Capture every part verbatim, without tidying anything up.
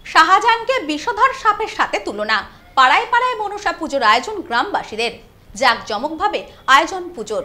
শাহজাহানকে বিষধর সাপের সাথে তুলনা। পাড়ায় পাড়ায় মনসা পুজোর আয়োজন গ্রামবাসীদের। জাঁকজমকভাবে আয়োজন পুজোর।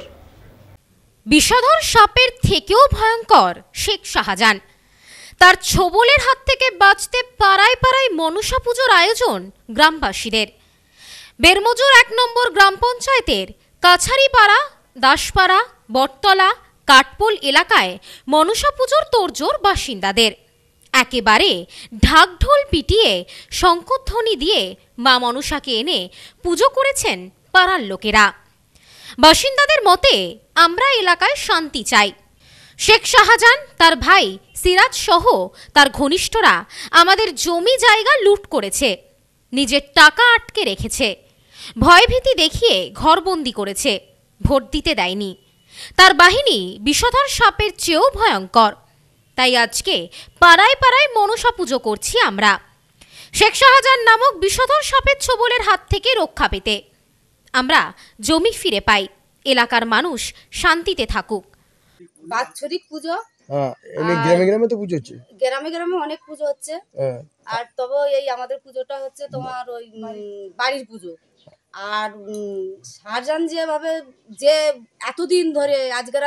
বিষধর সাপের থেকেও ভয়ঙ্কর শেখ শাহজাহান। তার ছোবলের হাত থেকে বাঁচতে পাড়ায় পাড়ায় মনসা পুজোর আয়োজন গ্রামবাসীদের। বেরমজুর এক নম্বর গ্রাম পঞ্চায়েতের কাছারিপাড়া, দাসপাড়া, বটতলা, কাঠপোল এলাকায় মনসা পুজোর তোড়জোড় বাসিন্দাদের। একেবারে ঢাকঢোল পিটিয়ে শঙ্খধ্বনি দিয়ে মা মনসাকে এনে পুজো করেছেন পাড়ার লোকেরা। বাসিন্দাদের মতে, আমরা এলাকায় শান্তি চাই। শেখ শাহজাহান, তার ভাই সিরাজ সহ তার ঘনিষ্ঠরা আমাদের জমি জায়গা লুট করেছে, নিজের টাকা আটকে রেখেছে, ভয়ভীতি দেখিয়ে ঘরবন্দি করেছে, ভোট দিতে দেয়নি। তার বাহিনী বিষধর সাপের চেয়েও ভয়ঙ্কর। তাই আজকে পাড়ায় পাড়ায় মনসা পুজো করছি আমরা, শেখ শাহজাহান নামক বিষধর সাপের ছোবলের হাত থেকে রক্ষা পেতে। আমরা জমি ফিরে পাই, এলাকার মানুষ শান্তিতে থাকুক। বাৎসরিক পুজো, হ্যাঁ, এমনি গ্রামে গ্রামে তো পুজো হচ্ছে, গ্রামে গ্রামে অনেক পুজো হচ্ছে। হ্যাঁ, আর তবে এই আমাদের পুজোটা হচ্ছে তোমার ওই বাড়ির পুজো। আর শাহজাহান যেভাবে যে এতদিন ধরে আজকেরা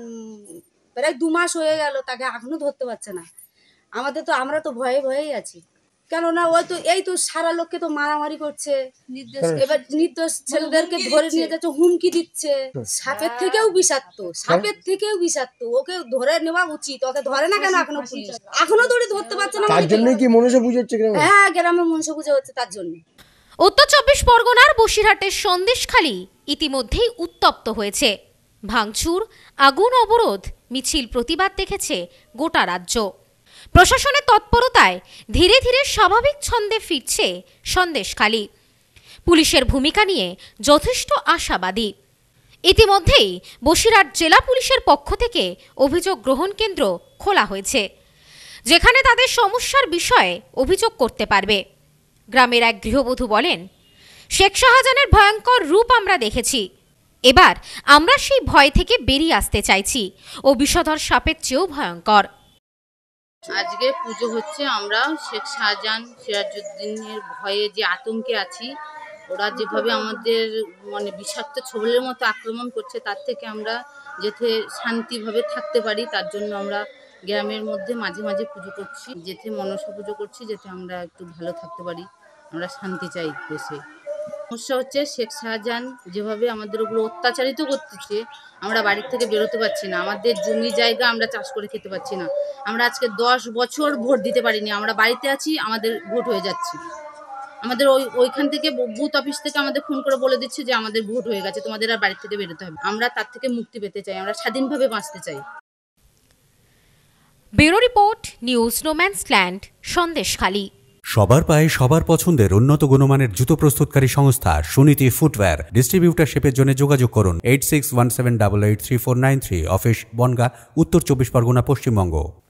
প্রায় দু মাস হয়ে গেল, তাকে এখনো ধরতে পারছে না। আমাদের তো আমরা তো ভয়ে ভয়েই আছি, কেননা ওই তো এই তো সারা লোককে তো মারামারি করছে, এবার নির্দোষ ছেলেদেরকে ধরে নিয়ে যাচ্ছে, হুমকি দিচ্ছে। সাপের থেকেও বিষাক্ত, সাপের থেকেও বিষাক্ত। ওকে ধরে নেওয়া উচিত, ওকে ধরে না কেন এখনো পুলিশ? এখনো ধরে ধরতে পারছে না। তার জন্যই কি মনসা পুজো হচ্ছে গ্রামে? হ্যাঁ, গ্রামে মনসা পুজো হচ্ছে তার জন্য। উত্তর চব্বিশ পরগনার বসিরহাটের সন্দেশখালী ইতিমধ্যেই উত্তপ্ত হয়েছে। ভাঙচুর, আগুন, অবরোধ, মিছিল, প্রতিবাদ দেখেছে গোটা রাজ্য। প্রশাসনের তৎপরতায় ধীরে ধীরে স্বাভাবিক ছন্দে ফিরছে সন্দেশখালী। পুলিশের ভূমিকা নিয়ে যথেষ্ট আশাবাদী। ইতিমধ্যেই বসিরহাট জেলা পুলিশের পক্ষ থেকে অভিযোগ গ্রহণ কেন্দ্র খোলা হয়েছে, যেখানে তাদের সমস্যার বিষয়ে অভিযোগ করতে পারবে। গ্রামের এক গৃহবধূ বলেন, শেখ শাহজাহানের ভয়ঙ্কর রূপ আমরা দেখেছি, এবার আমরা সেই ভয় থেকে বেরিয়ে আসতে চাইছি ও বিষধর সাপের চেয়েও ভয়ঙ্কর। আজকে পুজো হচ্ছে, আমরা শেখ শাহজাহান সিরাজউদ্দিনের ভয়ে যে আতঙ্কে আছি, ওরা যেভাবে আমাদের মানে বিষাক্ত ছোবলের মতো আক্রমণ করছে, তার থেকে আমরা যাতে শান্তিভাবে থাকতে পারি, তার জন্য আমরা গ্রামের মধ্যে মাঝে মাঝে পুজো করছি, যেতে মনসা পুজো করছি, যাতে আমরা একটু ভালো থাকতে পারি। আমরা শান্তি চাই দেশে। সমস্যা হচ্ছে শেখ শাহজাহান যেভাবে আমাদের উপর অত্যাচারিত করতেছে, আমরা বাড়ির থেকে বেরোতে পারছি না, আমাদের জমি জায়গা আমরা চাষ করে খেতে পারছি না। আমরা আজকে দশ বছর ভোট দিতে পারিনি, আমরা বাড়িতে আছি, আমাদের ভোট হয়ে যাচ্ছে। আমাদের ওই ওইখান থেকে বুথ অফিস থেকে আমাদের ফোন করে বলে দিচ্ছে যে আমাদের ভোট হয়ে গেছে, তোমাদের আর বাড়ি থেকে বেরোতে হবে। আমরা তার থেকে মুক্তি পেতে চাই, আমরা স্বাধীনভাবে বাঁচতে চাই। Bureau report, news no man's land, Sandeshkhali. সবার পায়ে সবার পছন্দের উন্নত গুণমানের জুতো প্রস্তুতকারী সংস্থা সুনীতি ফুটওয়্যার। ডিস্ট্রিবিউটারশিপের জন্য যোগাযোগ করুন eight six one seven double eight three four nine three. Office Bangaon, উত্তর চব্বিশ পরগনা, পশ্চিমবঙ্গ।